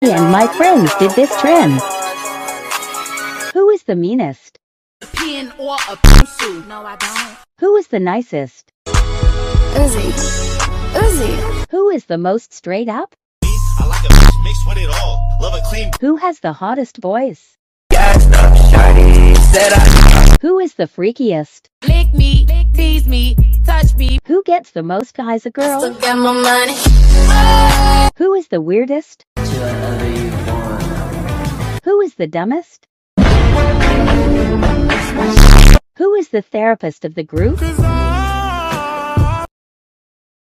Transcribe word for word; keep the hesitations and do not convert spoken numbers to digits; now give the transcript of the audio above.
And my friends did this trend. Who is the meanest? Pen or a pencil? No, I don't. Who is the nicest? Uzi. Uzi. Who is the most straight up? I like a bitch mixed with it all. Love a clean. Who has the hottest voice? Gassed up, shawty. Said I. Who is the freakiest? Lick me, tease me, touch me. Who gets the most eyes a girl? Still get my money. Who is the weirdest? Who is the dumbest? Who is the therapist of the group?